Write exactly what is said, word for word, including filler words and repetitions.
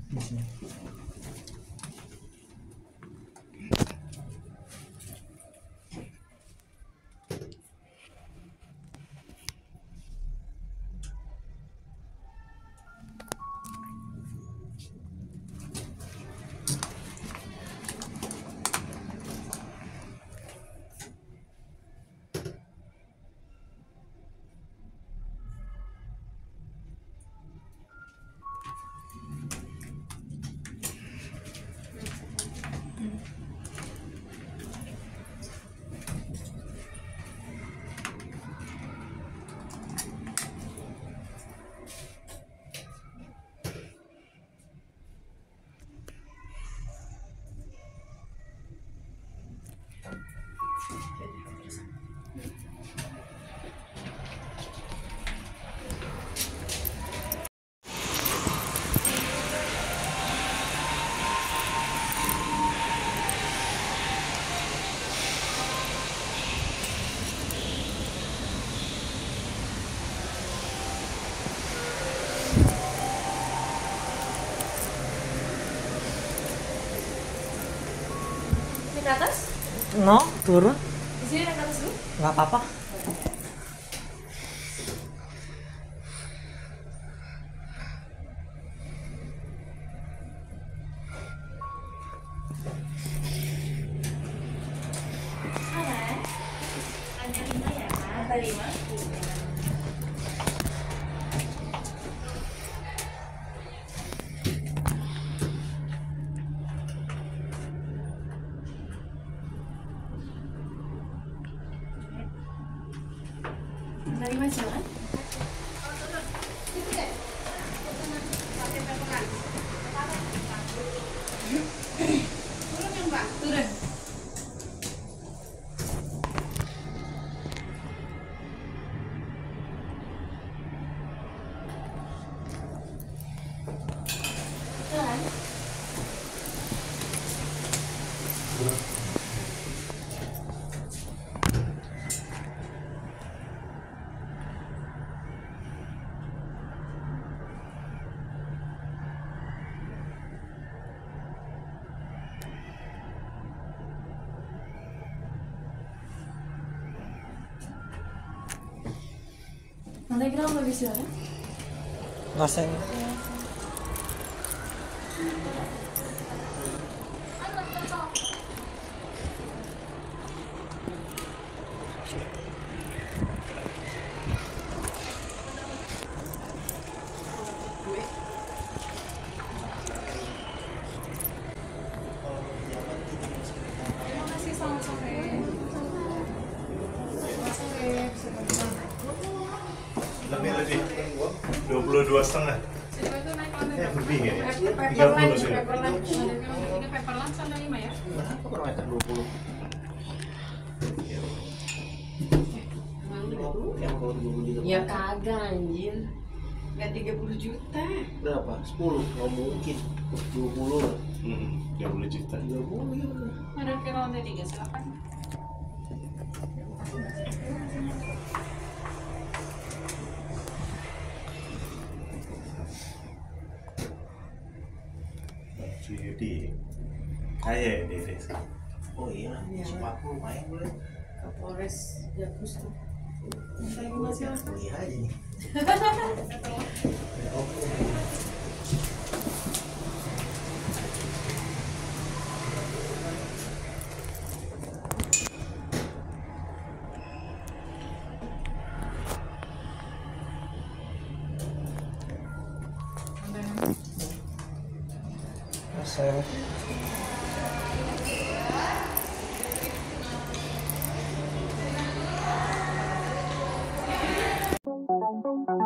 di sini. Ke atas? No, turun. Di sini naik ke atas dulu? Nggak apa-apa. Salah. Lantai lima ya, lantai lima. Dari mana silakan? Turun yang Mbak, turun. Jalan. Lantai kita mau bisa ya? Ngoseng. Lebih lebih dua puluh dua setengah. Ya lebih ya. Tiga puluh sih. Ini paper lunch sama lima ya? Berapa per meter? Dua puluh. Ya kagak anjir. Nggak tiga puluh juta. Berapa? Sepuluh? Nggak mungkin. Dua puluh lah. Hmm, tiga puluh juta. Tiga puluh ya. Ada ke lantai tiga silakan. Jadi kaya deh deh. Oh iya, sepatu main boleh. Kapolres Jakarta. Lantai lima silakan. Iya aja nih. Saya